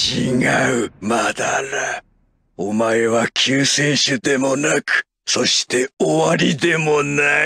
違う、マダラ。お前は救世主でもなく、そして終わりでもない。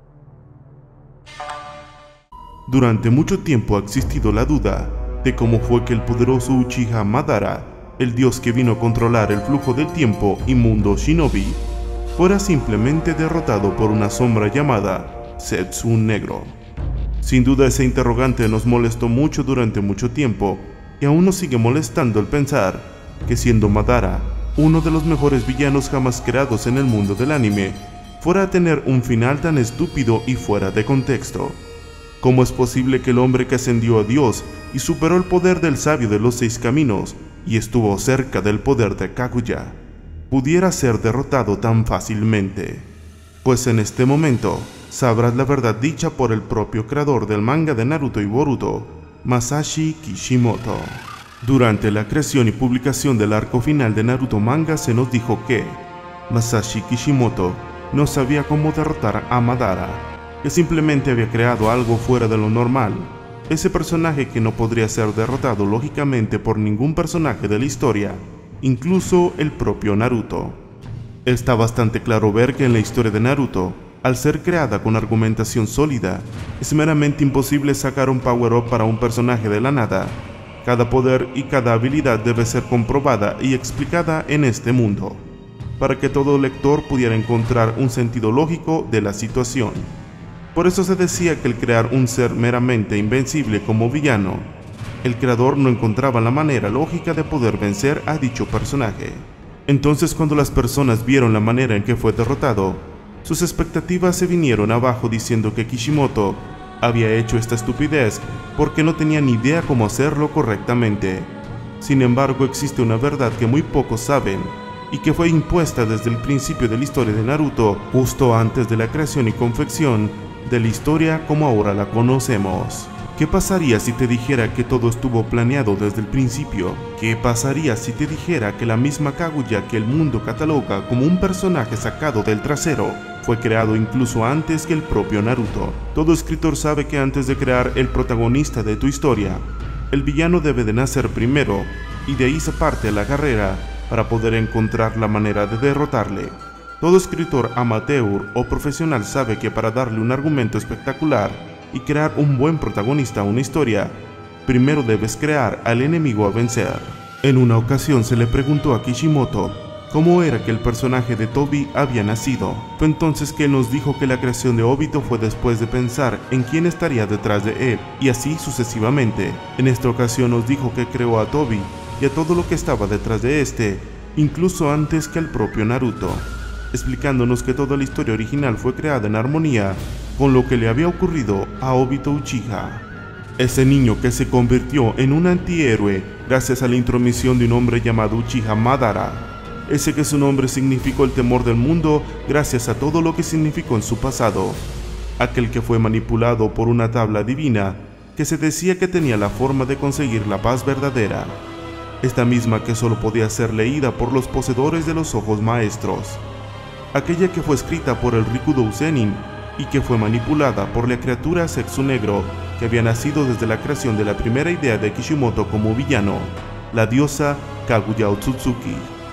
Durante mucho tiempo ha existido la duda de cómo fue que el poderoso Uchiha Madara, el dios que vino a controlar el flujo del tiempo y mundo shinobi, fuera simplemente derrotado por una sombra llamada Setsuna Negro. Sin duda ese interrogante nos molestó mucho durante mucho tiempo, y aún nos sigue molestando el pensar que siendo Madara uno de los mejores villanos jamás creados en el mundo del anime, fuera a tener un final tan estúpido y fuera de contexto. ¿Cómo es posible que el hombre que ascendió a Dios y superó el poder del sabio de los 6 caminos y estuvo cerca del poder de Kaguya, pudiera ser derrotado tan fácilmente? Pues en este momento sabrás la verdad dicha por el propio creador del manga de Naruto y Boruto, Masashi Kishimoto. Durante la creación y publicación del arco final de Naruto manga se nos dijo que Masashi Kishimoto no sabía cómo derrotar a Madara, que simplemente había creado algo fuera de lo normal, ese personaje que no podría ser derrotado lógicamente por ningún personaje de la historia, incluso el propio Naruto. Está bastante claro ver que en la historia de Naruto, al ser creada con argumentación sólida, es meramente imposible sacar un power-up para un personaje de la nada. Cada poder y cada habilidad debe ser comprobada y explicada en este mundo, para que todo lector pudiera encontrar un sentido lógico de la situación. Por eso se decía que al crear un ser meramente invencible como villano, el creador no encontraba la manera lógica de poder vencer a dicho personaje. Entonces cuando las personas vieron la manera en que fue derrotado, sus expectativas se vinieron abajo diciendo que Kishimoto había hecho esta estupidez porque no tenía ni idea cómo hacerlo correctamente. Sin embargo, existe una verdad que muy pocos saben y que fue impuesta desde el principio de la historia de Naruto, justo antes de la creación y confección de la historia como ahora la conocemos. ¿Qué pasaría si te dijera que todo estuvo planeado desde el principio? ¿Qué pasaría si te dijera que la misma Kaguya que el mundo cataloga como un personaje sacado del trasero fue creado incluso antes que el propio Naruto? Todo escritor sabe que antes de crear el protagonista de tu historia, el villano debe de nacer primero, y de ahí se parte la carrera para poder encontrar la manera de derrotarle. Todo escritor amateur o profesional sabe que para darle un argumento espectacular y crear un buen protagonista a una historia, primero debes crear al enemigo a vencer. En una ocasión se le preguntó a Kishimoto cómo era que el personaje de Tobi había nacido. Fue entonces que él nos dijo que la creación de Obito fue después de pensar en quién estaría detrás de él, y así sucesivamente. En esta ocasión nos dijo que creó a Tobi y a todo lo que estaba detrás de este, incluso antes que al propio Naruto, explicándonos que toda la historia original fue creada en armonía con lo que le había ocurrido a Obito Uchiha, ese niño que se convirtió en un antihéroe gracias a la intromisión de un hombre llamado Uchiha Madara, ese que su nombre significó el temor del mundo gracias a todo lo que significó en su pasado, aquel que fue manipulado por una tabla divina que se decía que tenía la forma de conseguir la paz verdadera, esta misma que solo podía ser leída por los poseedores de los ojos maestros, aquella que fue escrita por el Rikudo Zenin y que fue manipulada por la criatura Setsuna Negro que había nacido desde la creación de la primera idea de Kishimoto como villano, la diosa Kaguya Otsutsuki.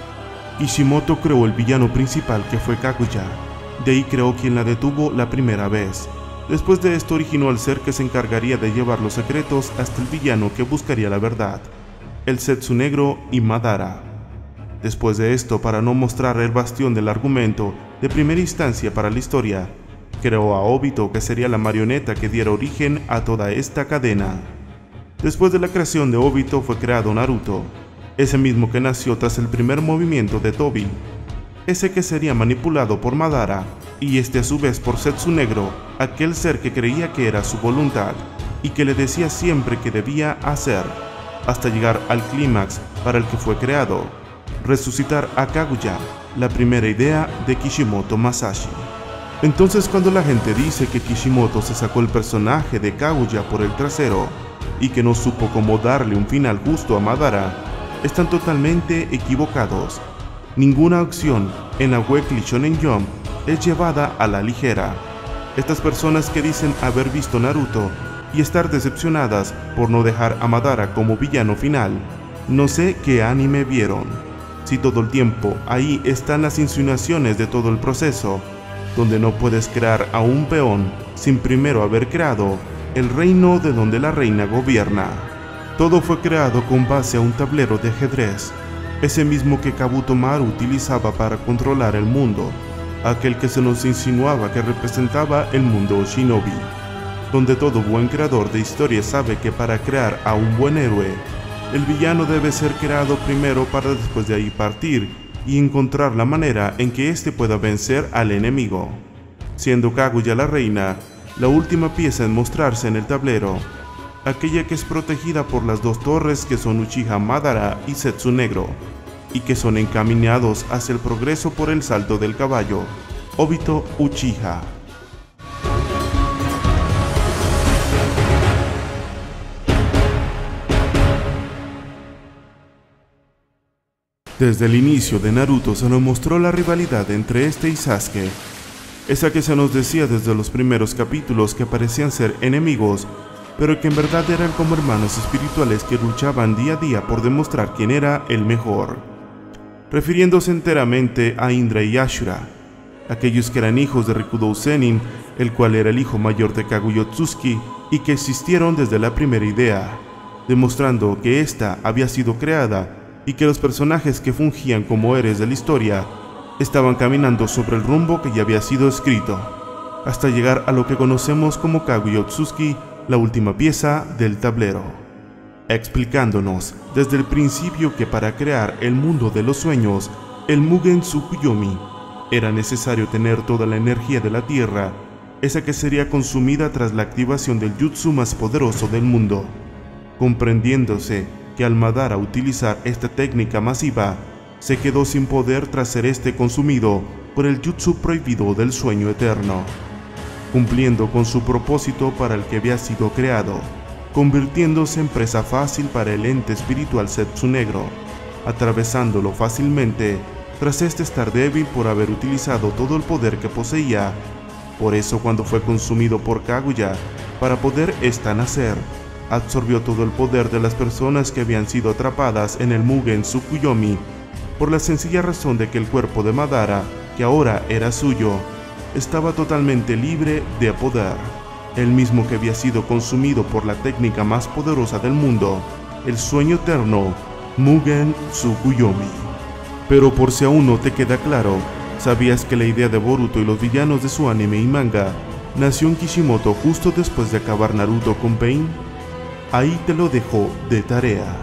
Kishimoto creó el villano principal que fue Kaguya, de ahí creó quien la detuvo la primera vez. Después de esto originó al ser que se encargaría de llevar los secretos hasta el villano que buscaría la verdad, el Setsuna Negro y Madara. Después de esto, para no mostrar el bastión del argumento de primera instancia para la historia, creó a Obito, que sería la marioneta que diera origen a toda esta cadena. Después de la creación de Obito fue creado Naruto, ese mismo que nació tras el primer movimiento de Tobi, ese que sería manipulado por Madara, y este a su vez por Setsuna Negro, aquel ser que creía que era su voluntad, y que le decía siempre que debía hacer, hasta llegar al clímax para el que fue creado, resucitar a Kaguya, la primera idea de Kishimoto Masashi. Entonces cuando la gente dice que Kishimoto se sacó el personaje de Kaguya por el trasero y que no supo cómo darle un final justo a Madara, están totalmente equivocados. Ninguna acción en la Weekly Shonen Jump es llevada a la ligera. Estas personas que dicen haber visto Naruto y estar decepcionadas por no dejar a Madara como villano final, No sé qué anime vieron. Si todo el tiempo ahí están las insinuaciones de todo el proceso, donde no puedes crear a un peón sin primero haber creado el reino de donde la reina gobierna. Todo fue creado con base a un tablero de ajedrez, ese mismo que Kabuto Maru utilizaba para controlar el mundo, aquel que se nos insinuaba que representaba el mundo shinobi, donde todo buen creador de historia sabe que para crear a un buen héroe, el villano debe ser creado primero para después de ahí partir y encontrar la manera en que éste pueda vencer al enemigo, siendo Kaguya la reina, la última pieza en mostrarse en el tablero, aquella que es protegida por las dos torres que son Uchiha Madara y Zetsu Negro, y que son encaminados hacia el progreso por el salto del caballo, Obito Uchiha. Desde el inicio de Naruto se nos mostró la rivalidad entre este y Sasuke, esa que se nos decía desde los primeros capítulos que parecían ser enemigos, pero que en verdad eran como hermanos espirituales que luchaban día a día por demostrar quién era el mejor, refiriéndose enteramente a Indra y Ashura, aquellos que eran hijos de Rikudou Sennin, el cual era el hijo mayor de Kaguya Otsutsuki, y que existieron desde la primera idea, demostrando que ésta había sido creada y que los personajes que fungían como héroes de la historia estaban caminando sobre el rumbo que ya había sido escrito, hasta llegar a lo que conocemos como Kaguya Otsutsuki, la última pieza del tablero, explicándonos desde el principio que para crear el mundo de los sueños, el Mugen Tsukuyomi, era necesario tener toda la energía de la tierra, esa que sería consumida tras la activación del jutsu más poderoso del mundo, comprendiéndose que al Madara utilizar esta técnica masiva, se quedó sin poder tras ser este consumido por el jutsu prohibido del sueño eterno, cumpliendo con su propósito para el que había sido creado, convirtiéndose en presa fácil para el ente espiritual Zetsu Negro, atravesándolo fácilmente tras este estar débil por haber utilizado todo el poder que poseía. Por eso cuando fue consumido por Kaguya, para poder ésta nacer, absorbió todo el poder de las personas que habían sido atrapadas en el Mugen Tsukuyomi, por la sencilla razón de que el cuerpo de Madara, que ahora era suyo, estaba totalmente libre de poder, el mismo que había sido consumido por la técnica más poderosa del mundo, el sueño eterno, Mugen Tsukuyomi. Pero por si aún no te queda claro, ¿sabías que la idea de Boruto y los villanos de su anime y manga nació en Kishimoto justo después de acabar Naruto con Pain? Ahí te lo dejo de tarea.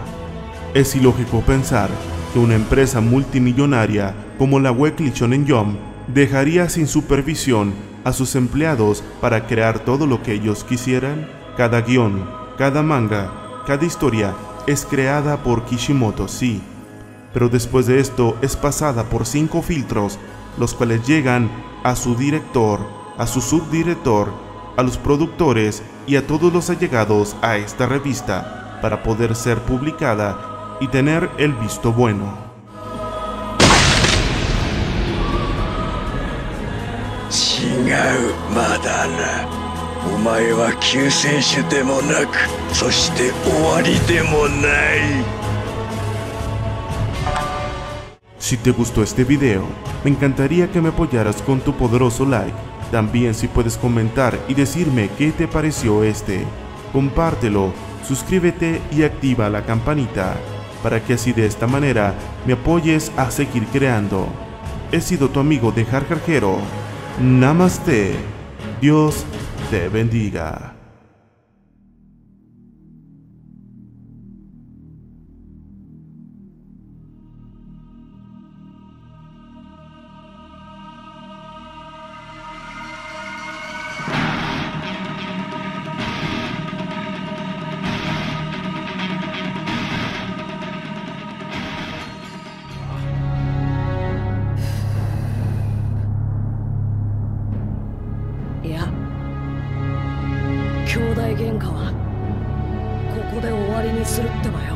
Es ilógico pensar que una empresa multimillonaria como la Weekly Shonen Jump dejaría sin supervisión a sus empleados para crear todo lo que ellos quisieran. Cada guión, cada manga, cada historia es creada por Kishimoto, sí, pero después de esto es pasada por 5 filtros, los cuales llegan a su director, a su subdirector, a los productores y a todos los allegados a esta revista para poder ser publicada y tener el visto bueno. Madara, お前は救世主でもなく、そして終わりでもない。 Si te gustó este video, me encantaría que me apoyaras con tu poderoso like. También si puedes comentar y decirme qué te pareció este. Compártelo, suscríbete y activa la campanita, para que así de esta manera me apoyes a seguir creando. He sido tu amigo de Jar Jarjero. Namaste. Dios te bendiga. Ya. 兄弟喧嘩はここで終わりにするってばよ。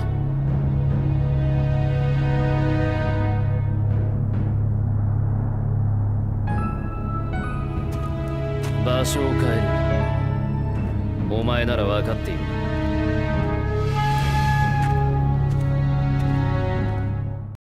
場所を変える。お前なら分かっている。